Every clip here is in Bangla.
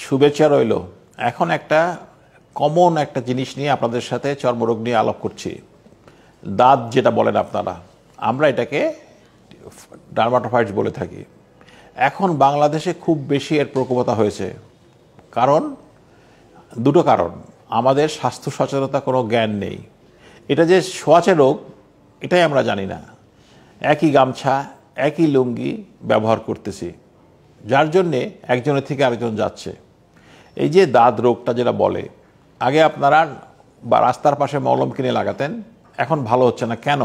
শুভেচ্ছা রইল। এখন একটা কমন একটা জিনিস নিয়ে আপনাদের সাথে চর্মরোগ নিয়ে আলাপ করছি। দাঁত যেটা বলেন আপনারা, আমরা এটাকে ডার্মাটোফাইটস বলে থাকি। এখন বাংলাদেশে খুব বেশি এর প্রকোপতা হয়েছে। কারণ দুটো কারণ। আমাদের স্বাস্থ্য সচেতনতা কোনো জ্ঞান নেই। এটা যে ছোঁয়াচে রোগ এটাই আমরা জানি না। একই গামছা একই লুঙ্গি ব্যবহার করতেছি, যার জন্যে একজনের থেকে আরেকজন যাচ্ছে। এই যে দাঁত রোগটা যেটা বলে, আগে আপনারা বা রাস্তার পাশে মলম কিনে লাগাতেন, এখন ভালো হচ্ছে না। কেন?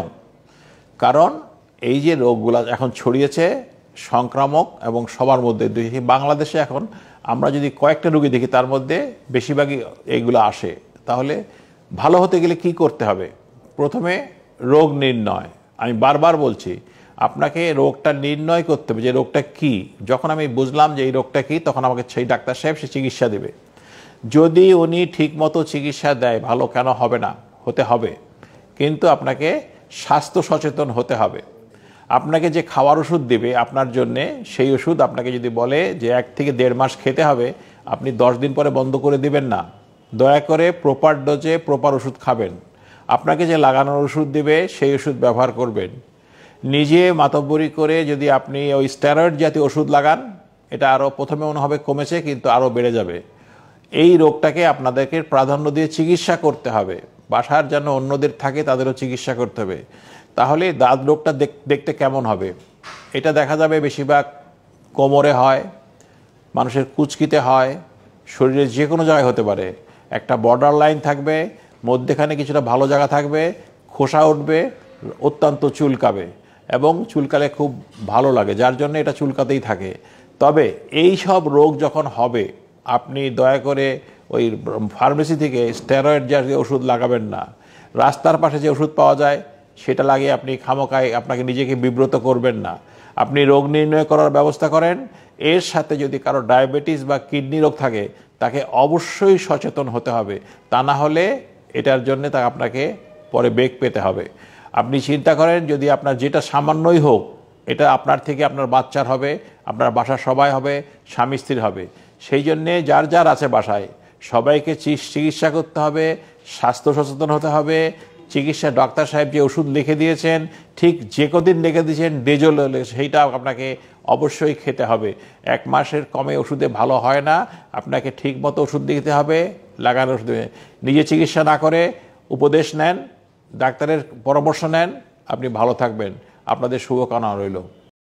কারণ এই যে রোগগুলো এখন ছড়িয়েছে সংক্রামক এবং সবার মধ্যে। বাংলাদেশে এখন আমরা যদি কয়েকটা রোগী দেখি তার মধ্যে বেশিরভাগই এইগুলো আসে। তাহলে ভালো হতে গেলে কি করতে হবে? প্রথমে রোগ নির্ণয়। আমি বারবার বলছি, আপনাকে রোগটা নির্ণয় করতে হবে যে রোগটা কি। যখন আমি বুঝলাম যে এই রোগটা কি, তখন আমাকে সেই ডাক্তার সাহেব সে চিকিৎসা দেবে। যদি উনি ঠিকমতো চিকিৎসা দেয়, ভালো কেন হবে না? হতে হবে। কিন্তু আপনাকে স্বাস্থ্য সচেতন হতে হবে। আপনাকে যে খাওয়ার ওষুধ দেবে আপনার জন্যে, সেই ওষুধ আপনাকে যদি বলে যে 1 থেকে 1.5 মাস খেতে হবে, আপনি 10 দিন পরে বন্ধ করে দিবেন না। দয়া করে প্রপার ডোজে প্রপার ওষুধ খাবেন। আপনাকে যে লাগানোর ওষুধ দেবে সেই ওষুধ ব্যবহার করবেন। নিজে মাতব্বরি করে যদি আপনি ওই স্টেরয়েড জাতীয় ওষুধ লাগান, এটা আরও প্রথমে মনে হবে কমেছে, কিন্তু আরও বেড়ে যাবে। এই রোগটাকে আপনাদেরকে প্রাধান্য দিয়ে চিকিৎসা করতে হবে। বাসার যেন অন্যদের থাকে তাদেরও চিকিৎসা করতে হবে। তাহলে দাঁত রোগটা দেখতে কেমন হবে? এটা দেখা যাবে বেশিরভাগ কোমরে হয়, মানুষের কুচকিতে হয়, শরীরের যে কোনো জায়গায় হতে পারে। একটা বর্ডার লাইন থাকবে, মধ্যেখানে কিছুটা ভালো জায়গা থাকবে, খোসা উঠবে, অত্যন্ত চুলকাবে এবং চুলকালে খুব ভালো লাগে, যার জন্য এটা চুলকাতেই থাকে। তবে এই সব রোগ যখন হবে, আপনি দয়া করে ওই ফার্মেসি থেকে স্টেরয়েড জাতীয় ওষুধ লাগাবেন না। রাস্তার পাশে যে ওষুধ পাওয়া যায় সেটা লাগিয়ে আপনি খামোখায় আপনাকে নিজেকে বিব্রত করবেন না। আপনি রোগ নির্ণয় করার ব্যবস্থা করেন। এর সাথে যদি কারো ডায়াবেটিস বা কিডনি রোগ থাকে, তাকে অবশ্যই সচেতন হতে হবে। তা না হলে এটার জন্য তা আপনাকে পরে বেগ পেতে হবে। আপনি চিন্তা করেন, যদি আপনার যেটা সামান্যই হোক, এটা আপনার থেকে আপনার বাচ্চার হবে, আপনার বাসার সবাই হবে, স্বামী স্ত্রীর হবে। সেই জন্যে যার যার আছে বাসায় সবাইকে চিকিৎসা করতে হবে, স্বাস্থ্য সচেতন হতে হবে। চিকিৎসা ডাক্তার সাহেব যে ওষুধ লিখে দিয়েছেন, ঠিক যে কদিন লিখে দিয়েছেন ডেজল, সেইটা আপনাকে অবশ্যই খেতে হবে। 1 মাসের কমে ওষুধে ভালো হয় না। আপনাকে ঠিক মতো ওষুধ দিতে হবে, লাগানোর ওষুধ। নিজে চিকিৎসা না করে উপদেশ নেন, ডাক্তারের পরামর্শ নেন, আপনি ভালো থাকবেন। আপনাদের শুভকামনা রইল।